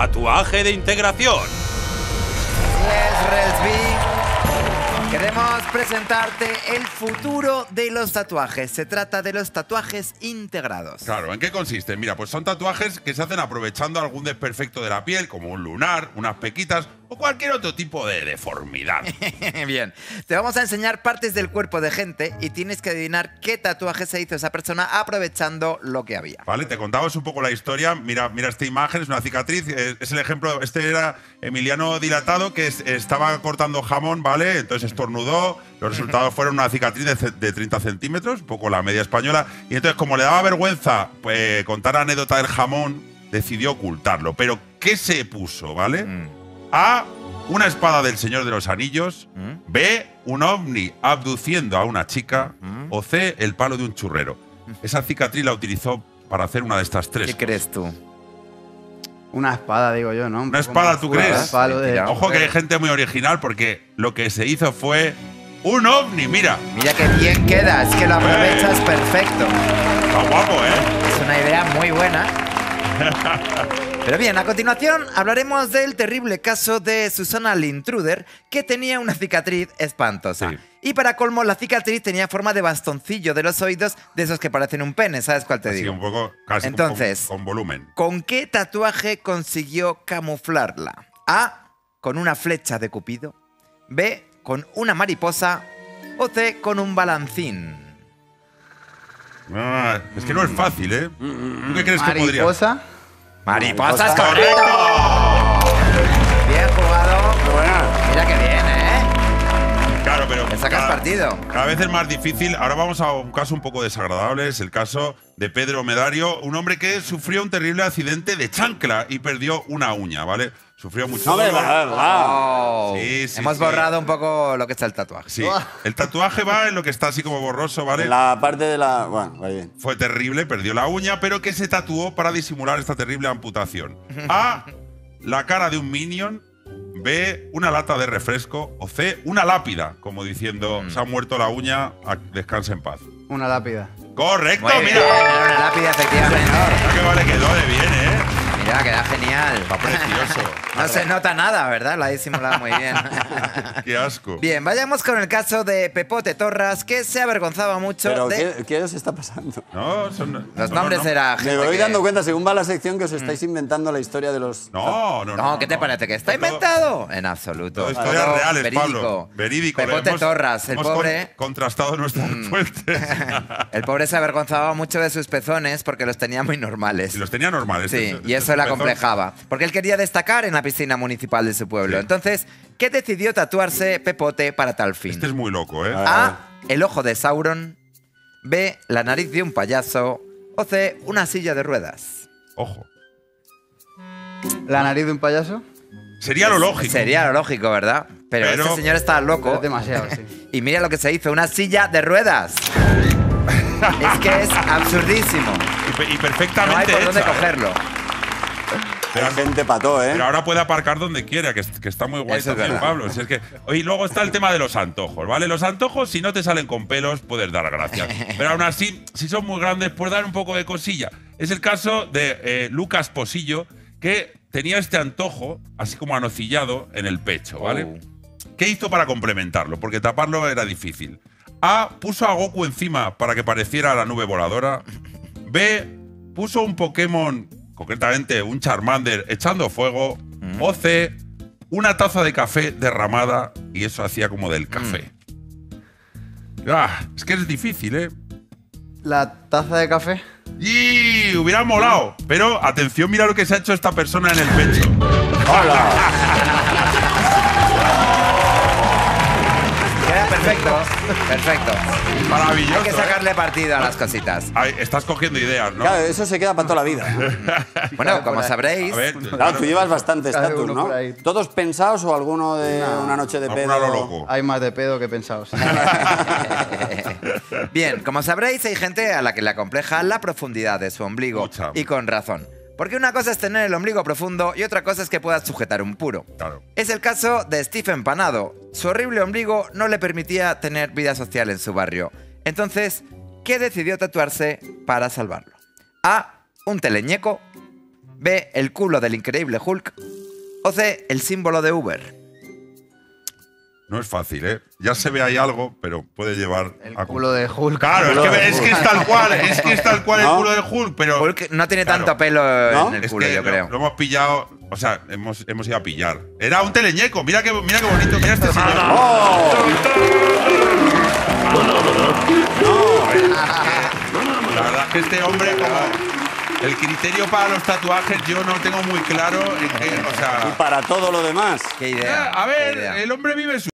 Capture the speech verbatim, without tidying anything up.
tatuaje de integración. Yes, Relsby. Queremos presentarte el futuro de los tatuajes. Se trata de los tatuajes integrados. Claro, ¿en qué consiste? Mira, pues son tatuajes que se hacen aprovechando algún desperfecto de la piel, como un lunar, unas pequitas o cualquier otro tipo de deformidad. Bien, te vamos a enseñar partes del cuerpo de gente y tienes que adivinar qué tatuaje se hizo esa persona aprovechando lo que había. Vale, te contamos un poco la historia. Mira, mira esta imagen, es una cicatriz. Es el ejemplo, este era Emiliano Dilatado, que es, estaba cortando jamón, ¿vale? Entonces estornudó. Los resultados fueron una cicatriz de, de treinta centímetros, un poco la media española. Y entonces, como le daba vergüenza pues, contar la anécdota del jamón, decidió ocultarlo. Pero, ¿qué se puso, vale? Mm. A, una espada del Señor de los Anillos. ¿Mm? B, un ovni abduciendo a una chica. ¿Mm? O C, el palo de un churrero. Esa cicatriz la utilizó para hacer una de estas tres. ¿Qué cosas. crees tú? Una espada, digo yo, ¿no? Un ¿Una espada, tú crees? Palo de… Ojo que hay gente muy original porque lo que se hizo fue un ovni, mira. Mira qué bien queda, es que lo aprovechas eh. perfecto. Está guapo, ¿eh? Es una idea muy buena. Pero bien, a continuación hablaremos del terrible caso de Susana Lintruder, que tenía una cicatriz espantosa. Sí. Y para colmo, la cicatriz tenía forma de bastoncillo de los oídos, de esos que parecen un pene, ¿sabes cuál te Así, digo? un poco, casi Entonces, con, con volumen. ¿Con qué tatuaje consiguió camuflarla? A, con una flecha de Cupido. B, con una mariposa. O C, con un balancín. Ah, es que no es fácil, ¿eh? ¿Tú qué crees que podría? ¿Mariposa? ¡Mariposa es correcto! Bien jugado. Mira qué bien, ¿eh? Claro, pero Le sacas cada, partido. Cada vez es más difícil. Ahora vamos a un caso un poco desagradable. Es el caso de Pedro Medario, un hombre que sufrió un terrible accidente de chancla y perdió una uña, ¿vale? Sufrió mucho no, dolor. Oh, sí, sí, Hemos sí. borrado un poco lo que está el tatuaje. Sí. El tatuaje va en lo que está así como borroso, ¿vale? La parte de la… Bueno, va bien. Fue terrible, perdió la uña, pero que se tatuó para disimular esta terrible amputación. A, la cara de un minion. B, una lata de refresco. O C, una lápida, como diciendo, mm. se ha muerto la uña, descansa en paz. Una lápida. ¡Correcto! Muy ¡Mira! Bien, era una lápida, efectivamente. Mira que vale, quedó de bien, ¿eh? Mira, queda genial. Está precioso. No se nota nada, ¿verdad? La he disimulado muy bien. ¡Qué asco! Bien, vayamos con el caso de Pepote Torras, que se avergonzaba mucho ¿Pero de… ¿qué, qué os está pasando? No, son… Los no, nombres no, no. era Me gente voy que… dando cuenta, según va la sección, que os estáis inventando la historia de los… No, no, no. No, ¿qué te no. parece? ¿Que está Todo- inventado? En absoluto. Todo historias Todo reales, verídico. Pablo. Verídico. Pepote Hemos- Torras, el hemos pobre… con- contrastado nuestras fuentes. El pobre se avergonzaba mucho de sus pezones porque los tenía muy normales. Y los tenía normales. Sí, Este- y eso este le pezón- acomplejaba. Porque él quería destacar en la piscina municipal de su pueblo. Sí. Entonces, ¿qué decidió tatuarse Pepote para tal fin? Este es muy loco, ¿eh? A, el ojo de Sauron. B, la nariz de un payaso. O C, una silla de ruedas. Ojo. ¿La nariz de un payaso? Sería lo lógico. Sería lo lógico, ¿verdad? Pero, Pero- este señor está Pero loco. es demasiado, sí. Y mira lo que se hizo, una silla de ruedas. Es que es absurdísimo. Y, pe- y No hay perfectamente por dónde hecha, ¿eh? cogerlo. Pero, Hay gente pató, ¿eh? pero ahora puede aparcar donde quiera, que, es- que está muy guay Eso es también, verdad. Pablo. Si es que, y luego está el tema de los antojos, ¿vale? Los antojos, si no te salen con pelos, puedes dar gracias. Pero aún así, si son muy grandes, puedes dar un poco de cosilla. Es el caso de eh, Lucas Posillo, que tenía este antojo, así como anocillado, en el pecho, ¿vale? Oh. ¿Qué hizo para complementarlo? Porque taparlo era difícil. A, puso a Goku encima para que pareciera la nube voladora. B, puso un Pokémon, concretamente un Charmander, echando fuego. Mm. O C, una taza de café derramada y eso hacía como del café. Ah, es que es difícil, ¿eh? ¿La taza de café? Y hubiera molado. Pero atención, mira lo que se ha hecho esta persona en el pecho. Queda perfecto. Perfecto. Maravilloso. Hay que sacarle partido a las cositas. Ay, estás cogiendo ideas, ¿no? Claro, eso se queda para toda la vida. Bueno, como sabréis, A ver, Claro, tú llevas bastantes Cada tatus, uno ¿no? por ahí. ¿Todos pensados o alguno de una noche de alguna pedo? lo loco. Hay más de pedo que pensados. bien, como sabréis, hay gente a la que le acompleja la profundidad de su ombligo. Mucha. Y con razón. Porque una cosa es tener el ombligo profundo y otra cosa es que puedas sujetar un puro. Claro. Es el caso de Stephen Panado. Su horrible ombligo no le permitía tener vida social en su barrio. Entonces, ¿qué decidió tatuarse para salvarlo? A, un teleñeco. B, el culo del increíble Hulk. O C, el símbolo de Uber. No es fácil, ¿eh? Ya se ve ahí algo, pero puede llevar El a culo de Hulk. Claro, es culo que, de es Hulk. que es tal cual, es que es tal cual ¿No? el culo de Hulk, pero Hulk no tiene Claro. tanto pelo ¿No? en el es culo, que yo lo, creo. lo hemos pillado, o sea, hemos, hemos ido a pillar. Era un teleñeco, mira qué, mira qué bonito, mira este señor. ¡Oh! La verdad es que este hombre, como el criterio para los tatuajes, yo no tengo muy claro en qué, o sea. Y para todo lo demás. Qué idea. A qué ver, idea. el hombre vive su